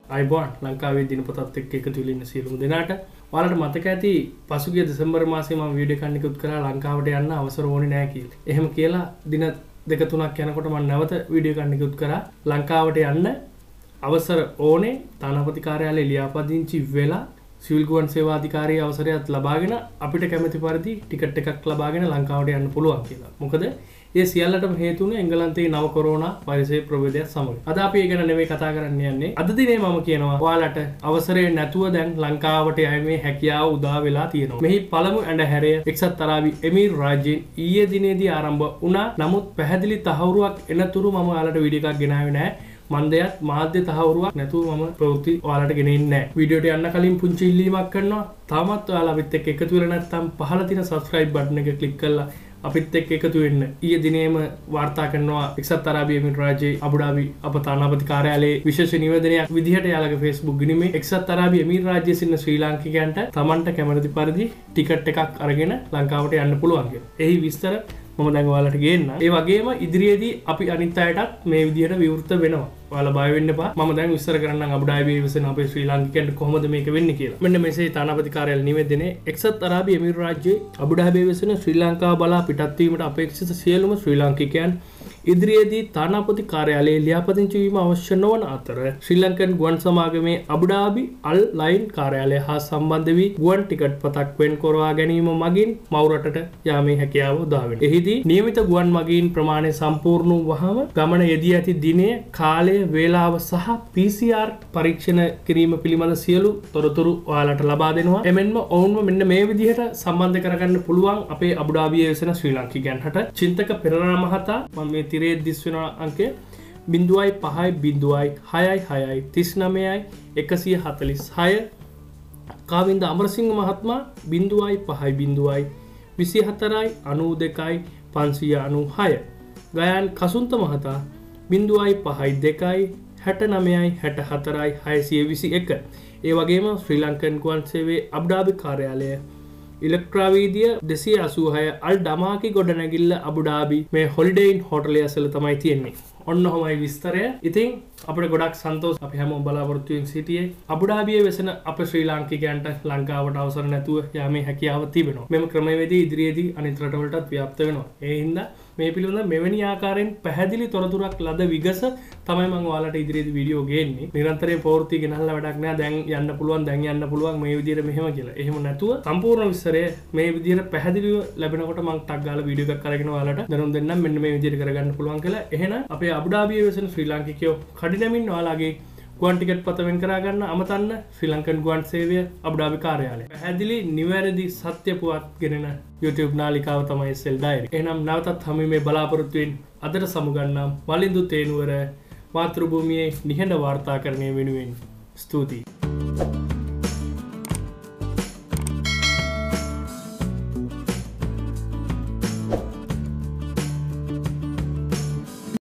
අයිබෝන් ලංකාවේ දිනපොතත් එක්ක එකතු වෙලා ඉන්න සියලුම දෙනාට ඔයාලට මතක ඇති පසුගිය දෙසැම්බර් මාසයේ මම වීඩියෝ එකක් නිකුත් කරා ලංකාවට යන්න අවසර ඕනේ නැහැ කියලා. එහෙම කියලා දින දෙක තුනක් යනකොට මම නැවත වීඩියෝ එකක් නිකුත් කරා ලංකාවට යන්න අවසර ඕනේ තානාපති කාර්යාලයේ ලියාපදිංචි වෙලා සිවිල් ගුවන් සේවා අධිකාරියේ අවසරයක් ලබාගෙන අපිට කැමති පරිදි ටිකට් එකක් ලබාගෙන ලංකාවට යන්න පුළුවන් කියලා. මොකද ඒ සියල්ලටම හේතුුනේ එංගලන්තයේ නව කොරෝනා වෛරසයේ ප්‍රභේදයක් සමග. අද අපි ඒ ගැන නෙවෙයි කතා කරන්න යන්නේ. අද දිනේ මම කියනවා ඔයාලට අවසරය නැතුව දැන් ලංකාවට යෑමේ හැකියාව උදා වෙලා තියෙනවා. මෙහි පළමු ඇඳහැරය එක්සත් අරාබි එමිර් රාජ්‍යයෙන් ඊයේ දිනේදී ආරම්භ වුණා. නමුත් පැහැදිලි තහවුරුවක් එනතුරු මම ඔයාලට වීඩියෝ එකක් ගෙනාවේ නැහැ. මන්දයත් මාධ්‍ය තහවුරුවක් නැතුව මම ප්‍රවෘත්ති ඔයාලට ගෙනෙන්නේ නැහැ. වීඩියෝට යන්න කලින් පුංචි ඉල්ලීමක් කරනවා. තාමත් ඔයාලා අපිත් එක්ක එකතු වෙලා නැත්නම් පහළ තියෙන subscribe button එක click කරලා අපිත් එක්ක එකතු වෙන්න. ඊයේ දිනේම වාර්තා කරනවා එක්සත් අරාබි එමිරේට් රාජ්‍යයේ අබුඩාබි අප තානාපති කාර්යාලයේ විශේෂ නිවේදනයක් විදිහට යාළගේ Facebook ගිණීමේ එක්සත් අරාබි එමිරේට් රාජ්‍යයේ සිටින ශ්‍රී ලාංකිකයන්ට Tamanට කැමති පරිදි ටිකට් එකක් අරගෙන ලංකාවට යන්න පුළුවන් කියලා. එහි විස්තර මම දැන් ඔයාලට ගේන්න. ඒ වගේම ඉදිරියේදී අපි අනිත් අයටත් මේ විදිහට විවෘත වෙනවා. ඔයාලා බය වෙන්න එපා. මම දැන් විස්තර කරන්නම් අබුඩාබියේ විසෙන අපේ ශ්‍රී ලාංකිකයන්ට කොහොමද මේක වෙන්නේ කියලා. මෙන්න මෙසේ තානාපති කාර්යාලය නිවේදනයේ එක්සත් අරාබි එමිරේට් රාජ්‍යයේ අබුඩාබියේ විසෙන ශ්‍රී ලංකාව බලා පිටත් වීමට අපේක්ෂිත සියලුම ශ්‍රී ලාංකිකයන් ඉදිරියේදී තානාපති කාර්යාලයේ ලියාපදිංචි වීම අවශ්‍ය නොවන අතර ශ්‍රී ලංකන් ගුවන් සමාගමේ අබුඩාබි අල් ලයින් කාර්යාලය හා සම්බන්ධ වී ගුවන් ටිකට් පතක් වෙන් කරවා ගැනීම මගින් මවුරටට යාමේ හැකියාව උදා වෙනවා. එහිදී නියමිත ගුවන් මගීන් ප්‍රමාණය සම්පූර්ණ වූවහම ගමන යෙදී ඇති දිනය, කාලය, වේලාව සහ PCR පරීක්ෂණ කිරීම පිළිබඳ සියලු තොරතුරු ඔයාලට ලබා දෙනවා. එමෙන්ම ඔවුන්ව මෙන්න මේ විදිහට සම්බන්ධ කරගන්න පුළුවන් අපේ අබුඩාබියේ වෙසෙන ශ්‍රී ලාංකිකයන්ට. චින්තක පෙරේරා මහතා මම මේ තිරේ දිස් වෙන අංකය 0.5.66639.146 කාවින්ද අමරසිංහ මහත්මයා 0.5.24.92.596 ගයාන් කසුන්ත මහතා 0.5.2.69.64.621 ඒ වගේම ශ්‍රී ලංකන් ගුවන් සේවයේ අබුඩාබි කාර්යාලය ඉලෙක්ට්‍රාවීදිය 286 අල් ඩමාකි ගොඩනැගිල්ල අබුඩාබි මේ හොලිඩේ ඉන් හෝටලය ඇසල තමයි තියෙන්නේ. ඔන්න ඔහොමයි විස්තරය. ඉතින් අපිට ගොඩක් සන්තෝෂ. අපි හැමෝම බලාපොරොත්තු වෙමින් සිටියේ අබුඩාබියේ වෙසෙන අපේ ශ්‍රී ලාංකිකයන්ට ලංකාවට අවසර නැතුව යාමේ හැකියාව තිබෙනවා. මෙම ක්‍රමවේදී ඉදිරියේදී අනිත් රටවලටත් ව්‍යාප්ත වෙනවා. ඒ හින්දා මේ පිළිබඳ මෙවැනි ආකාරයෙන් පැහැදිලි තොරතුරක් ලද විගස තමයි මම ඔයාලට ඉදිරියේදී වීඩියෝ ගේන්නේ. නිරන්තරයෙන් ප්‍රවෘත්ති ගෙනහලා වැඩක් නෑ. දැන් යන්න පුළුවන්, දැන් යන්න පුළුවන් මේ විදිහට මෙහෙම කියලා. එහෙම නැතුව සම්පූර්ණ විස්තරය මේ විදිහට පැහැදිලිව ලැබෙනකොට මම ටක් ගාලා වීඩියෝ එකක් අරගෙන ඔයාලට දැනුම් දෙන්නම් මෙන්න මේ විදිහට කරගන්න පුළුවන් කියලා. එහෙනම් අපේ අබුඩාබියේ වෙසෙන ශ්‍රී ලාංකිකයෝ කඩිනමින් ඔයාලගේ ගුවන් ටිකට් පත වෙන් කරා ගන්න අමතන්න ශ්‍රී ලංකන් ගුවන් සේවය අබුඩාබි කාර්යාලය. පැහැදිලි නිවැරදි සත්‍ය පුවත් ගෙනෙන YouTube නාලිකාව තමයි SL Diary. එහෙනම් නැවතත් හැමෝම බලාපොරොත්තු වෙන්න අදට සමුගන්නම් වලින්දු තේනුවර මාතෘභූමියේ නිහඬ වාර්තාකරණය වෙනුවෙන් ස්තුතියි.